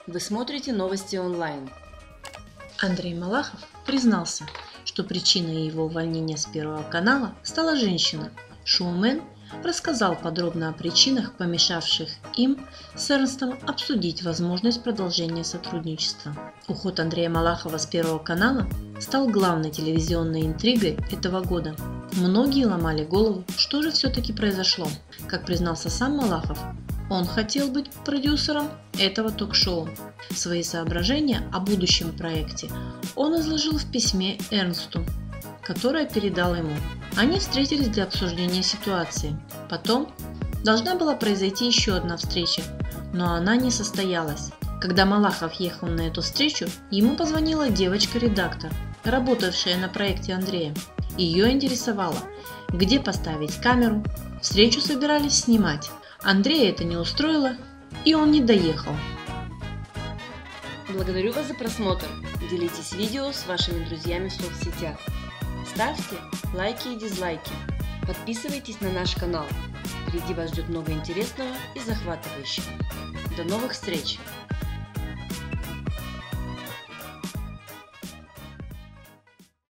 Вы смотрите новости онлайн. Андрей Малахов признался, что причиной его увольнения с Первого канала стала женщина. Шоумен рассказал подробно о причинах, помешавших им с Эрнстом обсудить возможность продолжения сотрудничества. Уход Андрея Малахова с Первого канала стал главной телевизионной интригой этого года. Многие ломали голову, что же все-таки произошло. Как признался сам Малахов, он хотел быть продюсером этого ток-шоу. Свои соображения о будущем проекте он изложил в письме Эрнсту, которое передал ему. Они встретились для обсуждения ситуации. Потом должна была произойти еще одна встреча, но она не состоялась. Когда Малахов ехал на эту встречу, ему позвонила девочка-редактор, работавшая на проекте Андрея. Ее интересовало, где поставить камеру. Встречу собирались снимать. Андрея это не устроило, и он не доехал. Благодарю вас за просмотр. Делитесь видео с вашими друзьями в соцсетях. Ставьте лайки и дизлайки. Подписывайтесь на наш канал. Впереди вас ждет много интересного и захватывающего. До новых встреч!